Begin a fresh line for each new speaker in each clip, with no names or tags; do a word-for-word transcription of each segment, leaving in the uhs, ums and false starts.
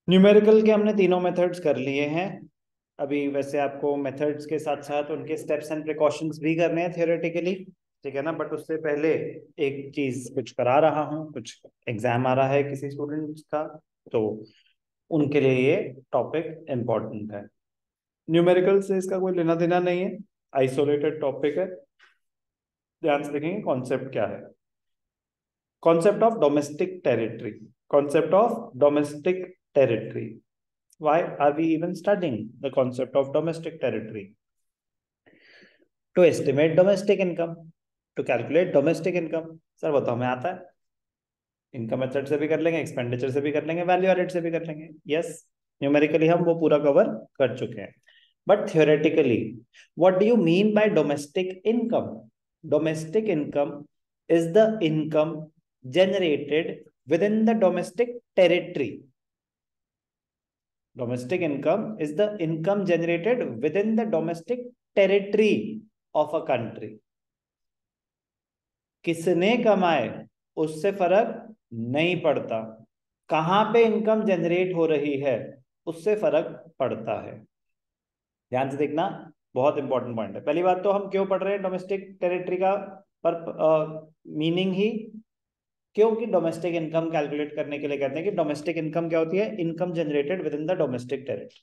Numerical के हमने तीनों मेथड्स कर लिए हैं। अभी वैसे आपको मेथड्स के साथ साथ उनके स्टेप्स एंड प्रिकॉशंस भी करने हैं थियोरेटिकली, ठीक है ना। बट उससे पहले एक चीज कुछ करा रहा हूँ, कुछ एग्जाम आ रहा है किसी स्टूडेंट्स का, तो उनके लिए ये टॉपिक इम्पोर्टेंट है। न्यूमेरिकल से इसका कोई लेना देना नहीं है, आइसोलेटेड टॉपिक है। ध्यान से देखेंगे कॉन्सेप्ट क्या है। Concept of domestic territory. Concept of domestic territory. Why are we even studying the concept of domestic territory? To estimate domestic income, to calculate domestic income. Sir वो तो हमें आता है, इनकम मेथड से भी कर लेंगे, एक्सपेंडिचर से भी कर लेंगे, वैल्यू एडेड से भी कर लेंगे। यस, न्यूमेरिकली हम वो पूरा कवर कर चुके हैं। But theoretically what do you mean by domestic income? Domestic income is the income generated within the domestic territory. Domestic income is the income generated within the domestic territory of a country. किसने कमाए उससे फर्क नहीं पड़ता, कहां पे income generate हो रही है उससे फर्क पड़ता है। ध्यान से देखना, बहुत इंपॉर्टेंट पॉइंट है। पहली बात तो हम क्यों पढ़ रहे हैं डोमेस्टिक टेरिटरी का पर मीनिंग ही, क्योंकि डोमेस्टिक इनकम कैलकुलेट करने के लिए कहते हैं कि डोमेस्टिक इनकम क्या होती है, income generated within the domestic territory.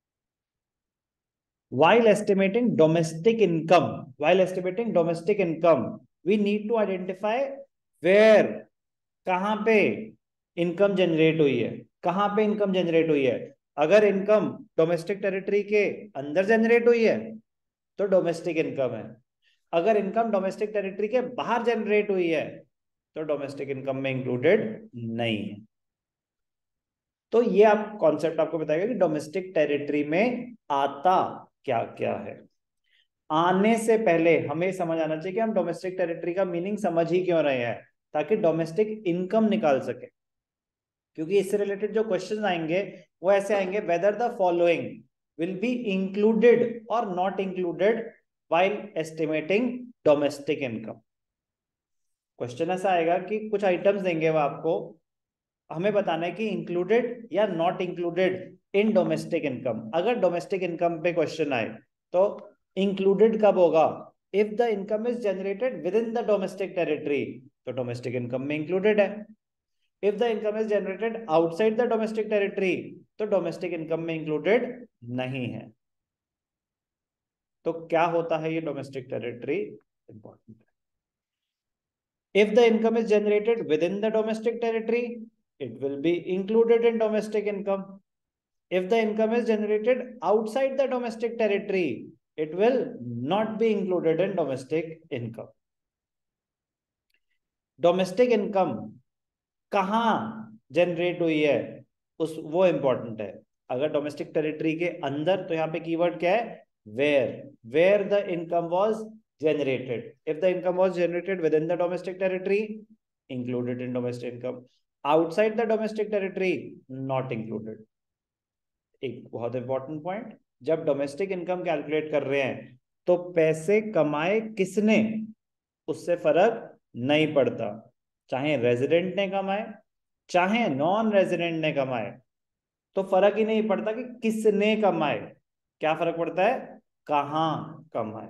while estimating domestic income while estimating domestic income we need to identify where, कहां पे इनकम जनरेट हुई है, कहां पे इनकम जनरेट हुई है। अगर इनकम डोमेस्टिक टेरिटरी के अंदर जनरेट हुई है तो डोमेस्टिक इनकम है, अगर इनकम डोमेस्टिक टेरिटरी के बाहर जनरेट हुई है तो डोमेस्टिक इनकम में इंक्लूडेड नहीं है। तो ये आप कॉन्सेप्ट आपको बताएगा कि डोमेस्टिक टेरिटरी में आता क्या क्या है। आने से पहले हमें समझ आना चाहिए कि हम डोमेस्टिक टेरिटरी का मीनिंग समझ ही क्यों रहे हैं, ताकि डोमेस्टिक इनकम निकाल सके। क्योंकि इससे रिलेटेड जो क्वेश्चन आएंगे वो ऐसे आएंगे, whether the following will be included और not included while estimating domestic income. Question ऐसा आएगा कि कुछ आइटम्स देंगे वो आपको, हमें बताना है कि इंक्लूडेड या not included in domestic income. अगर डोमेस्टिक इनकम पे क्वेश्चन आए तो इंक्लूडेड कब होगा, if the income is generated within the domestic territory तो डोमेस्टिक इनकम में इंक्लूडेड है। If the income is generated outside the domestic territory तो डोमेस्टिक इनकम में इंक्लूडेड नहीं है। तो क्या होता है ये डोमेस्टिक टेरिटरी, इंपॉर्टेंट है। If the income is generated within the domestic territory, it will be included in domestic income. If the income is generated outside the domestic territory, it will not be included in domestic income. Domestic income कहाँ generate हुई है उस वो important है। अगर domestic territory के अंदर तो यहाँ पे कीवर्ड क्या है, where, where the income was generated. If the income was generated within the domestic territory, included in domestic income. Outside the domestic territory, not included. एक बहुत इंपॉर्टेंट पॉइंट, जब डोमेस्टिक इनकम कैलकुलेट कर रहे हैं तो पैसे कमाए किसने उससे फर्क नहीं पड़ता, चाहे रेजिडेंट ने कमाए चाहे नॉन रेजिडेंट ने कमाए, तो फर्क ही नहीं पड़ता कि किसने कमाए, क्या फर्क पड़ता है, कहां कमाए।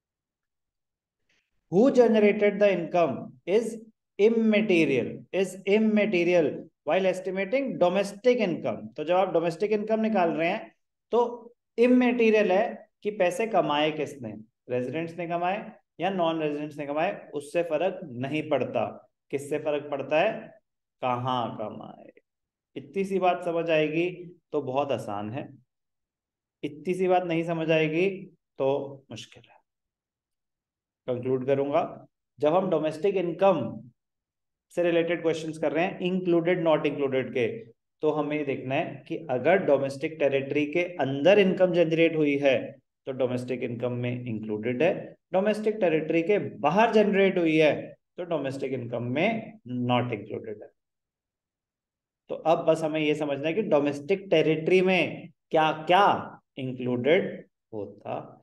Who generated the income is immaterial, is immaterial while estimating domestic income. तो जब आप डोमेस्टिक इनकम निकाल रहे हैं तो इमेटीरियल है कि पैसे कमाए किसने, रेजिडेंट्स ने कमाए या नॉन रेजिडेंट्स ने कमाए, उससे फर्क नहीं पड़ता। किससे फर्क पड़ता है, कहां कमाए। इतनी सी बात समझ आएगी तो बहुत आसान है, इतनी सी बात नहीं समझ आएगी तो मुश्किल है। कंक्लूड करूंगा, जब हम डोमेस्टिक इनकम से रिलेटेड क्वेश्चंस कर रहे हैं इंक्लूडेड नॉट इंक्लूडेड के, तो हमें देखना है कि अगर डोमेस्टिक टेरिटरी के अंदर इनकम जनरेट हुई है तो डोमेस्टिक इनकम में इंक्लूडेड है, डोमेस्टिक टेरिटरी के बाहर जनरेट हुई है तो डोमेस्टिक इनकम में नॉट इंक्लूडेड है। तो अब बस हमें यह समझना है कि डोमेस्टिक टेरिटरी में क्या क्या इंक्लूडेड होता है।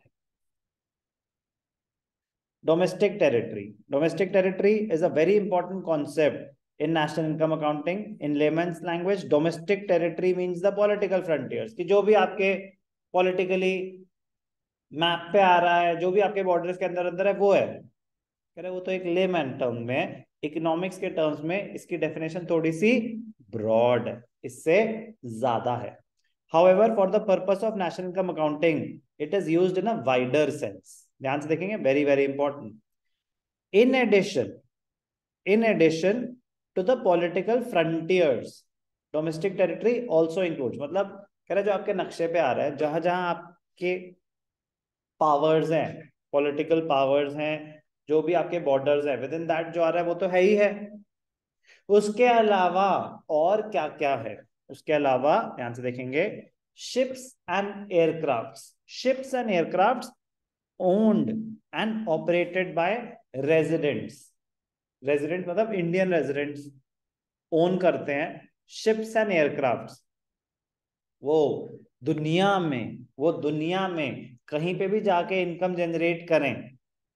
Domestic territory. Domestic territory is a very important concept in national income accounting in layman's language domestic territory means the political frontiers, कि जो भी आपके पॉलिटिकली मैप पे आ रहा है, जो भी आपके बॉर्डर्स के अंदर अंदर है, वो है। कह रहे वो तो एक लेमैन टर्म में, इकोनॉमिक्स के टर्म्स में इसकी डेफिनेशन थोड़ी सी ब्रॉड है, इससे ज्यादा है। However, for the purpose of national income accounting, it is used in a wider sense. ध्यान से देखेंगे, very very important. In addition, in addition to the political frontiers, domestic territory also includes, मतलब कह रहे जो आपके नक्शे पे आ रहा है, जहां जहां आपके पावर्स हैं, पॉलिटिकल पावर्स हैं, जो भी आपके बॉर्डर्स हैं, विद इन दैट जो आ रहा है वो तो है ही है। उसके अलावा और क्या क्या है, उसके अलावा ध्यान से देखेंगे, ships and aircrafts, ships and aircrafts owned and operated by residents, resident मतलब इंडियन रेजिडेंट्स ओन करते हैं शिप्स एंड एयरक्राफ्ट्स, वो दुनिया में वो दुनिया में कहीं पे भी जाके इनकम जनरेट करें,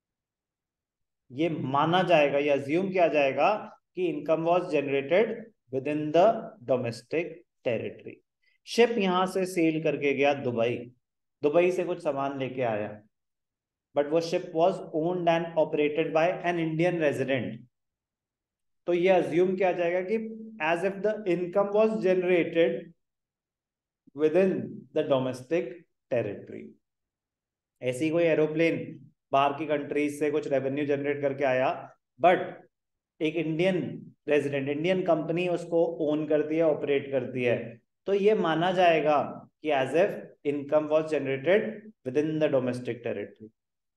ये माना जाएगा, ये अज्यूम किया जाएगा कि income was generated within the domestic territory. Ship यहां से सेल करके गया दुबई, दुबई से कुछ सामान लेके आया, बट वो ship was owned and operated by an Indian resident, तो ये अज्यूम किया जाएगा कि as if the income was generated within the domestic territory. ऐसी कोई एरोप्लेन बाहर की कंट्रीज से कुछ रेवेन्यू जनरेट करके आया, बट एक इंडियन रेजिडेंट, इंडियन कंपनी उसको ओन करती है, ऑपरेट करती है, तो ये माना जाएगा कि as if income was generated within the domestic territory.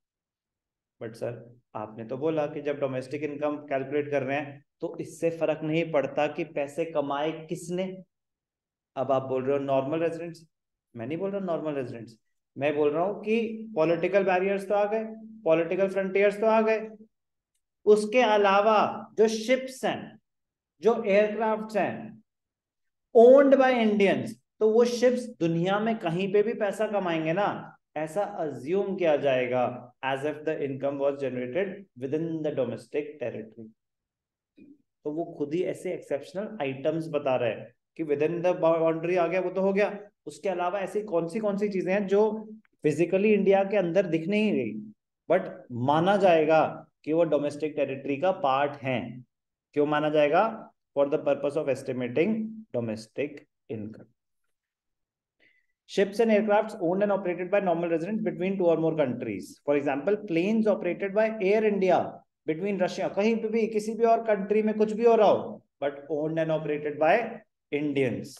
But sir आपने तो बोला कि जब डोमेस्टिक इनकम कैलकुलेट कर रहे हैं तो इससे फर्क नहीं पड़ता कि पैसे कमाए किसने। अब आप बोल रहे हो नॉर्मल रेजिडेंट्स, मैं नहीं बोल रहा नॉर्मल रेजिडेंट्स, मैं बोल रहा हूं कि पॉलिटिकल बैरियर्स तो आ गए, पॉलिटिकल फ्रंटियर्स तो आ गए, उसके अलावा जो शिप्स हैं, जो एयरक्राफ्ट्स हैं ओन्ड बाय इंडियंस, तो वो शिप्स दुनिया में कहीं पे भी पैसा कमाएंगे ना, ऐसा अज्यूम किया जाएगा as if the income was generated within the domestic territory. तो वो खुद ही ऐसे एक्सेप्शनल आइटम्स बता रहे हैं कि विद इन द बाउंड्री आ गया, वो तो हो गया, उसके अलावा ऐसी कौन सी कौन सी चीजें हैं जो फिजिकली इंडिया के अंदर दिख नहीं रही, बट माना जाएगा कि वो डोमेस्टिक टेरिटरी का पार्ट हैं। क्यों माना जाएगा? For the purpose of estimating domestic income. Ships and aircrafts owned and operated by normal residents between two or more countries. For example, planes operated by Air India between Russia, कहीं पे भी किसी भी और कंट्री में कुछ भी हो रहा हो, but owned and operated by Indians,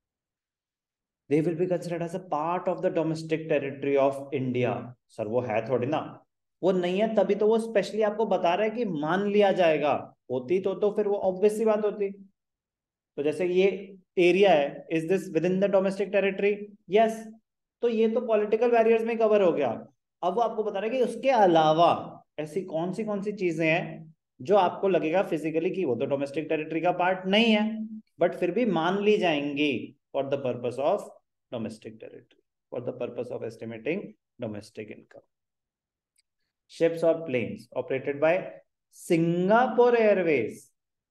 they will be considered as a part of the domestic territory of India. Sir वो है थोड़ी ना, वो नहीं है, तभी तो वो स्पेशली आपको बता रहा है कि मान लिया जाएगा, होती तो तो फिर वो ऑब्वियस सी बात होती। तो जैसे ये एरिया है, is this within the domestic territory? Yes, तो ये तो पॉलिटिकल बैरियर्स में कवर हो गया। अब वो आपको बता रहा है कि उसके अलावा ऐसी कौन सी कौन सी चीजें हैं जो आपको लगेगा फिजिकली कि वो तो डोमेस्टिक टेरिटरी का पार्ट नहीं है, बट फिर भी मान ली जाएंगी for the purpose of domestic territory, for the purpose of estimating domestic income. Ships और planes operated by Singapore Airways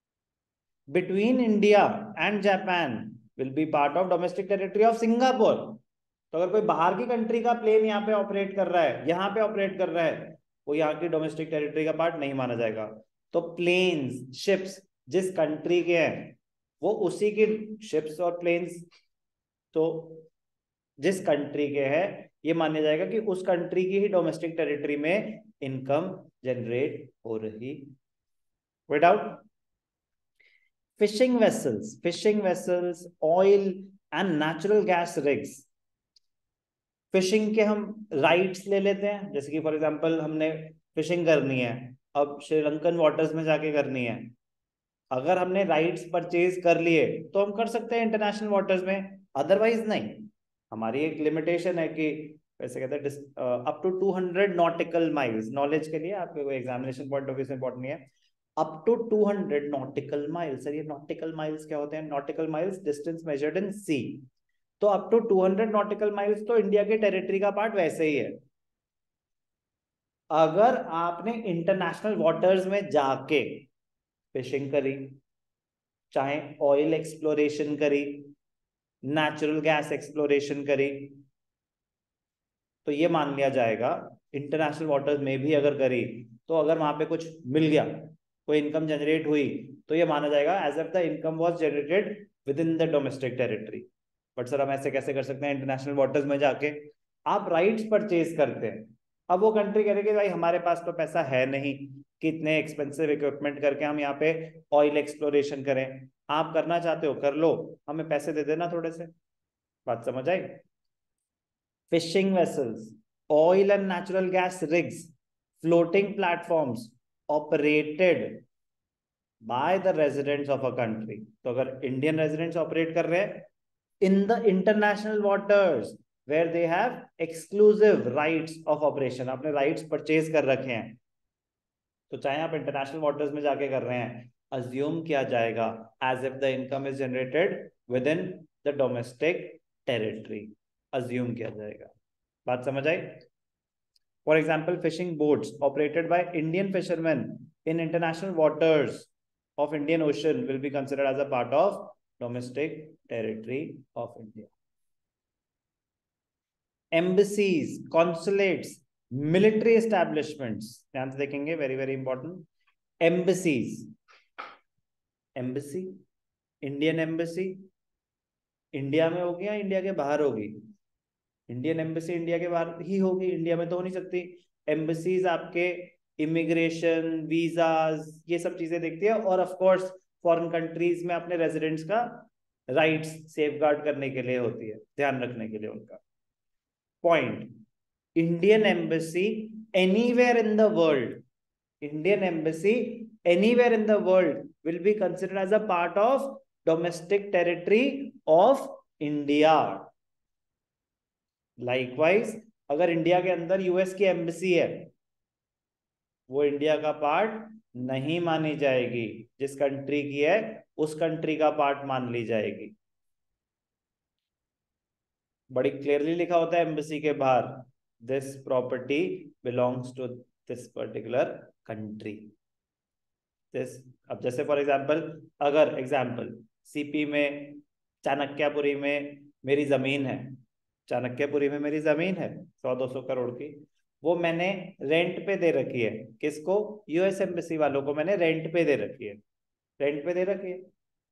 between India and Japan will be part of domestic territory of Singapore. तो अगर कोई बाहर की country का plane यहाँ पे operate कर रहा है, यहाँ पे ऑपरेट कर रहा है, वो यहाँ की डोमेस्टिक टेरिटरी का पार्ट नहीं माना जाएगा। तो प्लेन्स, शिप्स जिस कंट्री के हैं वो उसी की शिप्स और प्लेन्स तो जिस कंट्री के हैं ये माना जाएगा कि उस कंट्री की ही डोमेस्टिक टेरिटरी में इनकम जनरेट हो रही। Without fishing vessels, fishing vessels, oil and natural gas rigs, fishing के हम राइट्स ले लेते हैं, जैसे कि फॉर एग्जांपल हमने फिशिंग करनी है, अब श्रीलंकन वाटर्स में जाके करनी है, अगर हमने राइट्स परचेज कर लिए तो हम कर सकते हैं इंटरनेशनल वाटर्स में, अदरवाइज नहीं। हमारी एक लिमिटेशन है कि वैसे कहते हैं up to two hundred nautical miles, knowledge के लिए आपके कोई एग्जामिनेशन पॉइंट ऑफ व्यू से इंपॉर्टेंट नहीं है, up to two hundred nautical miles. Sir ये नॉटिकल माइल्स क्या होते हैं? Nautical miles distance measured in sea, तो up to two hundred nautical miles तो इंडिया के टेरिटरी का पार्ट वैसे ही है। अगर आपने इंटरनेशनल वाटर्स में जाके फिशिंग करी, चाहे ऑयल एक्सप्लोरेशन करी, नेचुरल गैस एक्सप्लोरेशन करी, तो ये मान लिया जाएगा इंटरनेशनल वाटर्स में भी अगर करी, तो अगर वहां पे कुछ मिल गया, कोई इनकम जनरेट हुई, तो ये माना जाएगा as if the income was generated within the domestic territory. But sir हम ऐसे कैसे कर सकते हैं? इंटरनेशनल वाटर्स में जाके आप राइट्स परचेज करते हैं, अब वो कंट्री करेगी भाई हमारे पास तो पैसा है नहीं कि इतने एक्सपेंसिव इक्विपमेंट करके हम यहाँ पे ऑयल एक्सप्लोरेशन करें, आप करना चाहते हो कर लो, हमें पैसे दे देना थोड़े से। बात समझ आई? fishing vessels, oil and natural gas rigs, floating platforms operated by the residents of a country। तो अगर इंडियन रेजिडेंट्स ऑपरेट कर रहे हैं in the international waters where they have exclusive rights of operation, आपने rights purchase कर रखे हैं, तो चाहे आप इंटरनेशनल वाटर्स में जाके कर रहे हैं, अज्यूम किया जाएगा as if the income is generated within the domestic territory, assume किया जाएगा। बात समझ आई? For example fishing boats operated by Indian fisherman in international waters of Indian Ocean will be considered as a part of domestic territory of India. Embassies, consulates, military establishments, ध्यान से देखेंगे, very very important. Embassies, embassy, Indian embassy India में होगी या India के बाहर होगी? Indian embassy India के बाहर ही होगी, इंडिया में तो हो नहीं सकती। एम्बेसीज आपके इमिग्रेशन, वीजाज, ये सब चीजें देखती है, और ऑफ कोर्स फॉरेन कंट्रीज में अपने रेजिडेंट्स का राइट्स सेफगार्ड करने के लिए होती है, ध्यान रखने के लिए उनका। Point, Indian embassy anywhere in the world, Indian embassy anywhere in the world will be considered as a part of domestic territory of India. Likewise अगर इंडिया के अंदर यूएस की एम्बेसी है, वो इंडिया का पार्ट नहीं मानी जाएगी, जिस कंट्री की है उस कंट्री का पार्ट मान ली जाएगी। बड़ी क्लियरली लिखा होता है एम्बेसी के बाहर, this property belongs to this particular country. This, अब जैसे फॉर एग्जांपल, अगर एग्जांपल सीपी में चाणक्यपुरी में मेरी जमीन है, चाणक्यपुरी में मेरी जमीन है सौ दो सौ करोड़ की, वो मैंने रेंट पे दे रखी है, किसको? यूएस एम्बेसी वालों को मैंने रेंट पे दे रखी है, रेंट पे दे रखी है।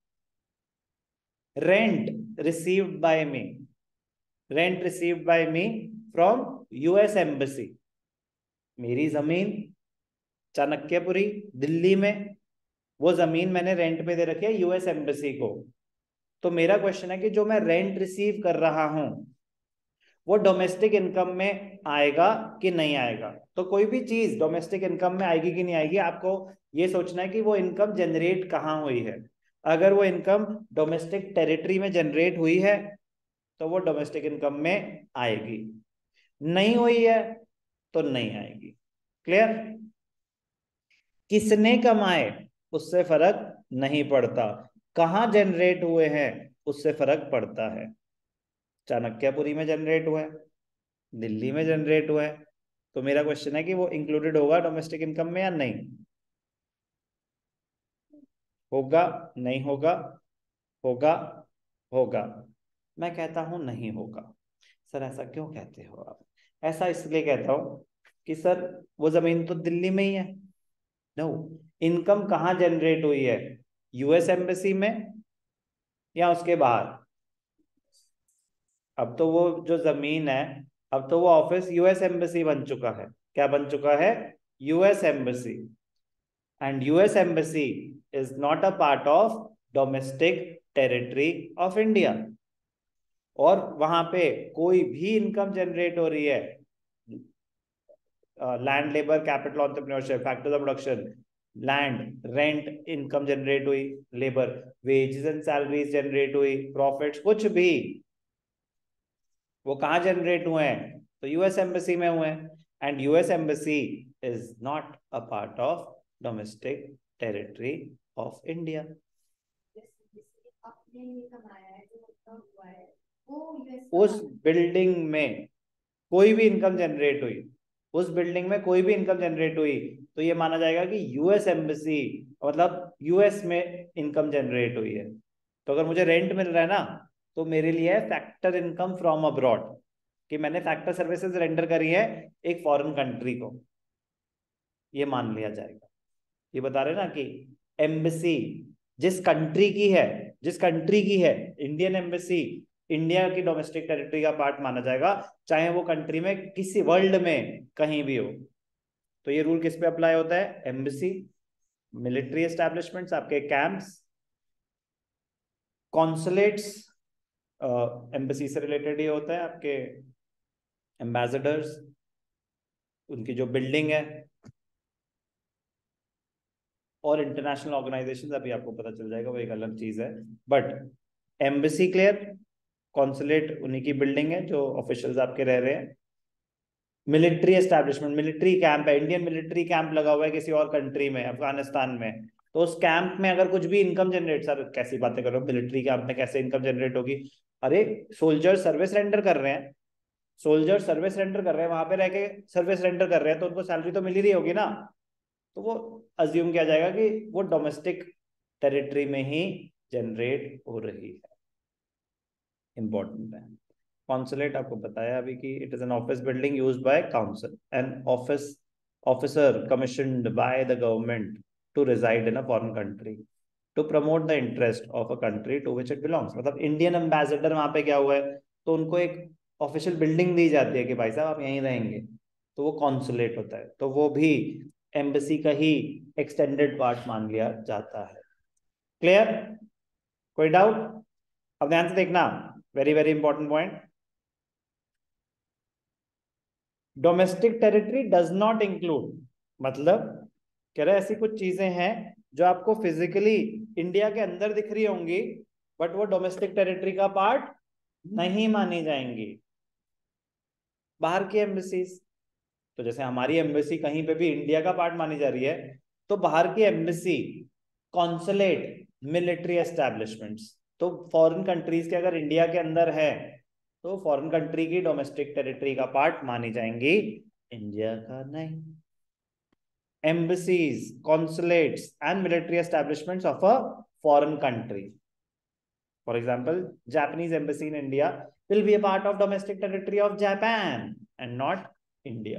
Rent received by me, rent received by me from US embassy, मेरी जमीन चाणक्यपुरी दिल्ली में, वो जमीन मैंने रेंट पे दे रखी है यूएस एम्बेसी को। तो मेरा क्वेश्चन है कि जो मैं रेंट रिसीव कर रहा हूं वो डोमेस्टिक इनकम में आएगा कि नहीं आएगा? तो कोई भी चीज डोमेस्टिक इनकम में आएगी कि नहीं आएगी, आपको ये सोचना है कि वो इनकम जनरेट कहाँ हुई है। अगर वो इनकम डोमेस्टिक टेरिटरी में जनरेट हुई है तो वो डोमेस्टिक इनकम में आएगी, नहीं हुई है तो नहीं आएगी। क्लियर? किसने कमाए उससे फर्क नहीं पड़ता, कहां जनरेट हुए हैं उससे फर्क पड़ता है। चाणक्यपुरी में जनरेट हुआ है, दिल्ली में जनरेट हुआ है, तो मेरा क्वेश्चन है कि वो इंक्लूडेड होगा डोमेस्टिक इनकम में या नहीं होगा? नहीं होगा? होगा? होगा? मैं कहता हूं नहीं होगा। सर ऐसा क्यों कहते हो आप? ऐसा इसलिए कहता हूं कि सर वो जमीन तो दिल्ली में ही है। नो, इनकम कहां जनरेट हुई है? यूएस एम्बेसी में या उसके बाहर? अब तो वो जो जमीन है, अब तो वो ऑफिस यूएस एम्बेसी बन चुका है। क्या बन चुका है? US embassy. And US embassy is not a part of domestic territory of India. और वहां पे कोई भी इनकम जनरेट हो रही है, land, labour, capital, entrepreneurship, factors of production, land, rent income generate हुई, labour, wages and salaries generate हुई, प्रॉफिट्स, कुछ भी, वो कहाँ जनरेट हुए हैं? तो यूएस एम्बेसी में हुए हैं। And US embassy is not a part of domestic territory of India. उस बिल्डिंग में कोई भी इनकम जनरेट हुई, उस बिल्डिंग में कोई भी इनकम जनरेट हुई, तो ये माना जाएगा कि यूएस एम्बेसी, मतलब यूएस में इनकम जनरेट हुई है। तो अगर मुझे रेंट मिल रहा है ना, तो मेरे लिए है फैक्टर इनकम फ्रॉम अब्रॉड, कि मैंने फैक्टर सर्विसेज रेंडर करी है एक फॉरेन कंट्री को, ये मान लिया जाएगा। ये बता रहे ना कि एम्बेसी जिस कंट्री की है, जिस कंट्री की है इंडियन एम्बेसी, इंडिया की डोमेस्टिक टेरिटरी का पार्ट माना जाएगा, चाहे वो कंट्री में किसी वर्ल्ड में कहीं भी हो। तो ये रूल किस पे अप्लाई होता है? एम्बेसी, मिलिट्री एस्टैब्लिशमेंट्स, आपके कैंप्स, कॉन्सुलेट्स, एम्बेसी से रिलेटेड ही होता है, आपके एम्बेसडर्स, उनकी जो बिल्डिंग है, और इंटरनेशनल ऑर्गेनाइजेशंस, अभी आपको पता चल जाएगा वो एक अलग चीज है। बट एम्बेसी क्लियर, कॉन्सुलेट उन्हीं की बिल्डिंग है जो ऑफिशियल्स आपके रह रहे हैं। मिलिट्री एस्टैब्लिशमेंट, मिलिट्री कैंप है, इंडियन मिलिट्री कैंप लगा हुआ है किसी और कंट्री में, अफगानिस्तान में, तो उस कैंप में अगर कुछ भी इनकम जनरेट, सर कैसी बातें कर रहे हो, मिलिट्री कैंप में कैसे इनकम जनरेट होगी? अरे सोल्जर सर्विस रेंडर कर रहे हैं, सोल्जर सर्विस रेंडर कर रहे हैं, वहां पे रह के सर्विस रेंडर कर रहे हैं, तो उनको सैलरी तो मिल ही रही होगी ना। तो वो अज्यूम किया जाएगा कि वो डोमेस्टिक टेरिटरी में ही जनरेट हो रही है। इंपॉर्टेंट है। कॉन्सुलेट आपको बताया अभी कि it is an office building used by council and office officer commissioned by the government to reside in a foreign country to promote the interest of a country to which it belongs. मतलब Indian ambassador वहां पे क्या हुआ है, तो उनको एक official building दी जाती है कि भाई साहब आप यहीं रहेंगे, तो वो कॉन्सुलेट होता है, तो वो भी एम्बेसी का ही एक्सटेंडेड पार्ट मान लिया जाता है। क्लियर? कोई डाउट? अब ध्यान से देखना, very very important point. Domestic territory does not include, मतलब कह रहे ऐसी कुछ चीजें हैं जो आपको फिजिकली इंडिया के अंदर दिख रही होंगी, बट वो डोमेस्टिक टेरिटरी का पार्ट नहीं मानी जाएंगी। बाहर की एम्बेसीज, तो जैसे हमारी एम्बेसी कहीं पे भी इंडिया का पार्ट मानी जा रही है, तो बाहर की एम्बेसी, कॉन्सुलेट, मिलिट्री एस्टैब्लिशमेंट्स, तो फॉरेन कंट्रीज के अगर इंडिया के अंदर है, तो फॉरेन कंट्री की डोमेस्टिक टेरिटरी का पार्ट मानी जाएंगी, इंडिया का नहीं। Embassies, consulates and military establishments of a foreign country, for example Japanese embassy in India will be a part of domestic territory of Japan and not India.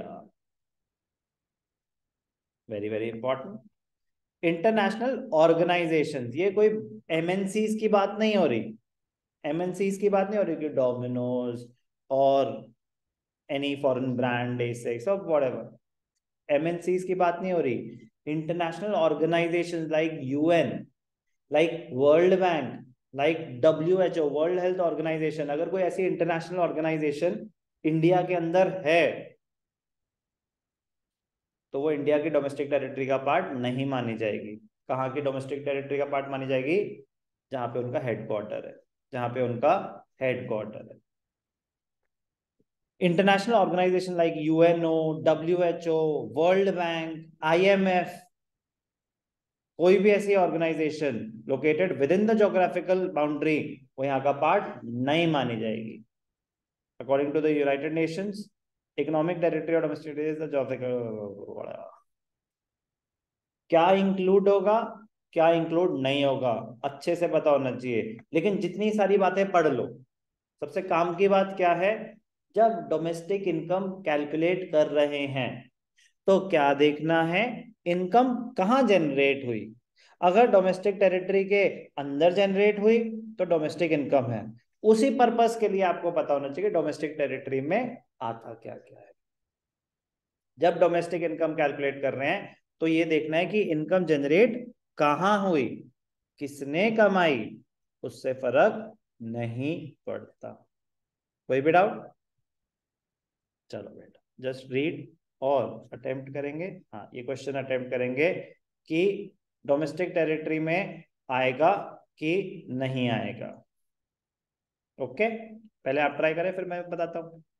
Very very important. International organisations, ये कोई MNCs की बात नहीं हो रही, MNCs की बात नहीं हो रही कि डोमिनोज और एनी फॉरेन ब्रांड, एसिक्स और व्हाटएवर, एमएनसीज की बात नहीं हो रही। International organisations like UN, like World Bank, like WHO, World Health Organisation, अगर कोई ऐसी इंटरनेशनल ऑर्गेनाइजेशन इंडिया के अंदर है, तो वो इंडिया की डोमेस्टिक टेरिटरी का पार्ट नहीं मानी जाएगी। कहाँ की डोमेस्टिक टेरिटरी का पार्ट मानी जाएगी? जहां पे उनका हेडक्वार्टर है, जहां पे उनका हेडक्वार्टर है। International organisation like UNO, WHO, World Bank, IMF, कोई भी ऐसी organisation located within the geographical boundary, वो यहाँ का पार्ट नहीं मानी जाएगी। According to the United Nations, economic territory और डोमेस्टिक ज्योग्राफिकल, क्या इंक्लूड होगा क्या इंक्लूड नहीं होगा अच्छे से पता होना चाहिए। लेकिन जितनी सारी बातें पढ़ लो, सबसे काम की बात क्या है, जब डोमेस्टिक इनकम कैलकुलेट कर रहे हैं तो क्या देखना है, इनकम कहाँ जनरेट हुई। अगर डोमेस्टिक टेरिटरी के अंदर जनरेट हुई तो डोमेस्टिक इनकम है। उसी पर्पस के लिए आपको पता होना चाहिए डोमेस्टिक टेरिटरी में आता क्या क्या है। जब डोमेस्टिक इनकम कैलकुलेट कर रहे हैं तो ये देखना है कि इनकम जनरेट कहाँ हुई, किसने कमाई, उससे फर्क नहीं पड़ता। कोई भी डाउट? चलो बेटा जस्ट रीड और अटेम्प्ट करेंगे। हाँ ये क्वेश्चन अटेम्प्ट करेंगे कि डोमेस्टिक टेरिटरी में आएगा कि नहीं आएगा। ओके, पहले आप ट्राई करें फिर मैं बताता हूं।